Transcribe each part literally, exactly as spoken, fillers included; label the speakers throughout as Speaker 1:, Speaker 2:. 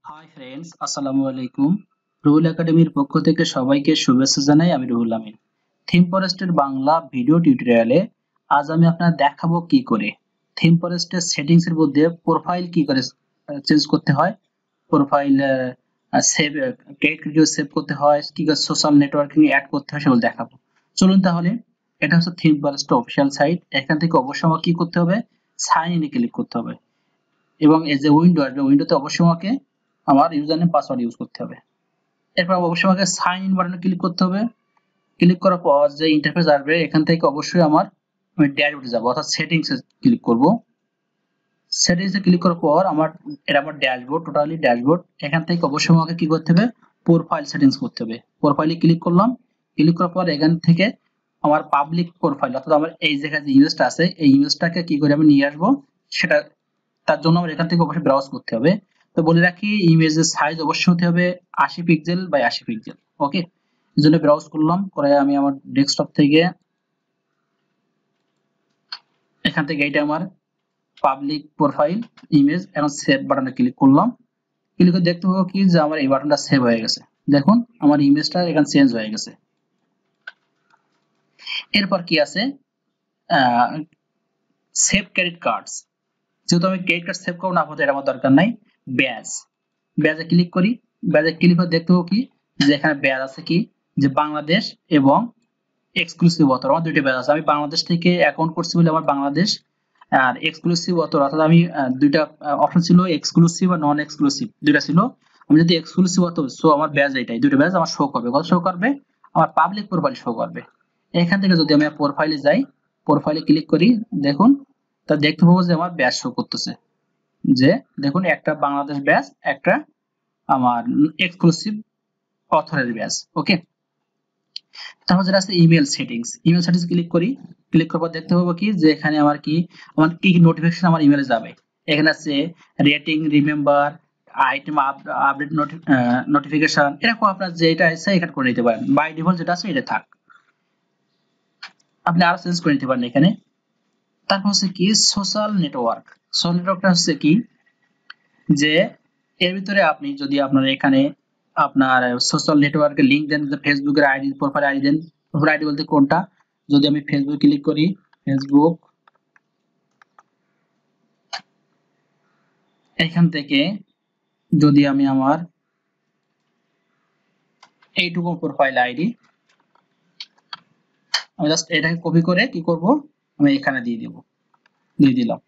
Speaker 1: Hi friends, আসসালামু আলাইকুম। রুহুল একাডেমির পক্ষ থেকে সবাইকে শুভেচ্ছা জানাই। আমি রুহুল আমিন। থিম ফরেস্টের বাংলা ভিডিও টিউটোরিয়ালে আজ আমি আপনার দেখাবো কি করে থিম ফরেস্টের সেটিংস এর মধ্যে প্রোফাইল কি করে চেঞ্জ করতে হয়, profile save create video save করতে হয়, কি করে সোশ্যাল নেটওয়ার্কিং অ্যাড করতে হয় সেগুলো দেখাবো। চলুন তাহলে। এটা হচ্ছে থিম ফরেস্টের অফিসিয়াল সাইট। এখান থেকে অবশ্যই আমাকে কি করতে হবে, সাইন ইনে ক্লিক করতে হবে এবং এই যে উইন্ডো আসবে, উইন্ডোতে অবশ্যই আমাকে আমার ইউজার নেম পাসওয়ার্ড ইউজ করতে হবে। এরপর অবশ্যই আমাকে সাইন ইন বাটনে ক্লিক করতে হবে। ক্লিক করার পর যে ইন্টারফেস আসবে, এখান থেকে অবশ্যই আমার আমি ড্যাশবোর্ডে যাব, অর্থাৎ সেটিংসে ক্লিক করব। সেটিংসে ক্লিক করার পর আমার এটা আমার ড্যাশবোর্ড, টোটালি ড্যাশবোর্ড। এখান থেকে অবশ্যই আমাকে কি করতে হবে, প্রোফাইল সেটিংস করতে হবে। প্রোফাইলে ক্লিক করলাম। ক্লিক করার পর এখান থেকে আমার পাবলিক প্রোফাইল, অর্থাৎ আমার এই জায়গায় যে ইমেজটা আছে এই ইমেজটাকে কি করে আমি নিয়ে আসবো, সেটা তার জন্য আমার এখান থেকে অবশ্যই ব্রাউজ করতে হবে। তো বলে রাখি, ইমেজের সাইজ অবশ্যই হতে হবে আশি পিক্সেল বাই আশি পিক্সেল। ওকে, এই জন্য ব্রাউজ করলাম, করে আমি আমার ডেস্কটপ থেকে এখান থেকে এটা আমার পাবলিক প্রোফাইল ইমেজ, এখন সেভ বাটনে ক্লিক করলাম। ক্লিক করে দেখতে পাবো কি যে আমার এই বাটনটা সেভ হয়ে গেছে। দেখুন আমার ইমেজটা এখানে চেঞ্জ হয়ে গেছে। এরপর কি আছে, সেভ ক্রেডিট কার্ডস। যেহেতু আমি ক্রেডিট কার্ড সেভ করবো না, আপাতত এটা আমার দরকার নাই। ব্যাজ, ব্যাজে ক্লিক করি। ব্যাজে ক্লিক করে দেখতে পাবো কি যে এখানে ব্যাজ আছে কি যে বাংলাদেশ এবং এক্সক্লুসিভ অথর, আমার দুইটা ব্যাজ আছে। আমি বাংলাদেশ থেকে অ্যাকাউন্ট করছি বলে আমার বাংলাদেশ, আর এক্সক্লুসিভ অথর অর্থাৎ আমি দুইটা অপশন ছিল, এক্সক্লুসিভ আর নন এক্সক্লুসিভ দুইটা ছিল। আমি যদি এক্সক্লুসিভ অথর, সো আমার ব্যাজ এটাই, দুইটা ব্যাজ আমার শো করবে। কত শো করবে, আমার পাবলিক প্রোফাইল শো করবে। এখান থেকে যদি আমি প্রোফাইলে যাই, প্রোফাইলে ক্লিক করি, দেখুন তা দেখতে পাবো যে আমার ব্যাজ শো করতেছে। যে দেখুন একটা বাংলাদেশ ব্যাজ, একটা আমার এক্সক্লুসিভ অথরের ব্যাজ। ওকে, তারপর যেটা আছে email settings, email settings click করি। ক্লিক করার পর দেখতে পাবো কি যে এখানে আমার কি আমার কি কি নোটিফিকেশন আমার ইমেলে যাবে। এখানে আছে rating, remember, item update, notification, এরকম আপনার যেটা আছে এখানে করে নিতে পারেন। বাই ডিফল্ট যেটা আছে এটা থাক, আপনি আরো চেঞ্জ করে নিতে পারেন এখানে। তারপর হচ্ছে কি সোশ্যাল নেটওয়ার্ক। সোশ্যাল নেটওয়ার্কটা হচ্ছে কি যে এর ভিতরে আপনি যদি আপনার এখানে আপনার সোশ্যাল নেটওয়ার্কের লিংক দেন, ফেসবুকের আইডি, প্রোফাইল আইডি দেন। প্রোফাইল আইডি বলতে কোনটা, যদি আমি ফেসবুক ক্লিক করি, ফেসবুক, এখান থেকে যদি আমি আমার এইটুকু প্রোফাইল আইডি, আমি জাস্ট এটাকে কপি করে কি করব, আমি এখানে দিয়ে দিব, দিয়ে দিলাম।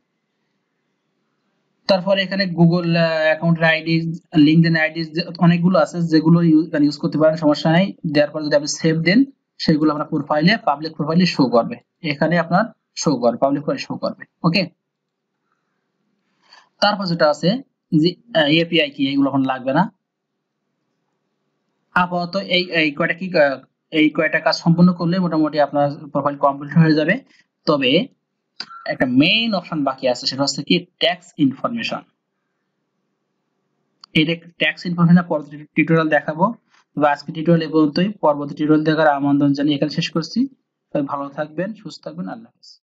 Speaker 1: তারপর এখানে গুগল অ্যাকাউন্টের আইডি, লিঙ্কডইন আইডি অনেকগুলো আছে যেগুলো ইউজ করতে পারেন, সমস্যা নাই। দেওয়ার পর যদি আপনি সেভ দেন, সেগুলো আপনার প্রোফাইলে, পাবলিক প্রোফাইলে শো করবে। এখানে আপনার শো করবে, পাবলিক প্রোফাইলে শো করবে। ওকে, তারপর যেটা আছে যে এপিআই কি, এগুলো এখন লাগবে না আপাতত। এই এই কয়টা কি এই কয়টা কাজ সম্পূর্ণ করলে মোটামুটি আপনার প্রোফাইল কমপ্লিট হয়ে যাবে। তবে একটা মেইন অপশন বাকি আছে, সেটা হচ্ছে কি ট্যাক্স ইনফরমেশন। এই ট্যাক্স ইনফরমেশন পরবর্তী টিউটোরিয়াল দেখাবো। তবে আজকে টিউটোরিয়াল এই পর্যন্তই। পরবর্তী টিউটোরিয়াল দেখার আমন্ত্রণ জানিয়ে এখানে শেষ করছি। সবাই ভালো থাকবেন, সুস্থ থাকবেন, আল্লাহ হাফেজ।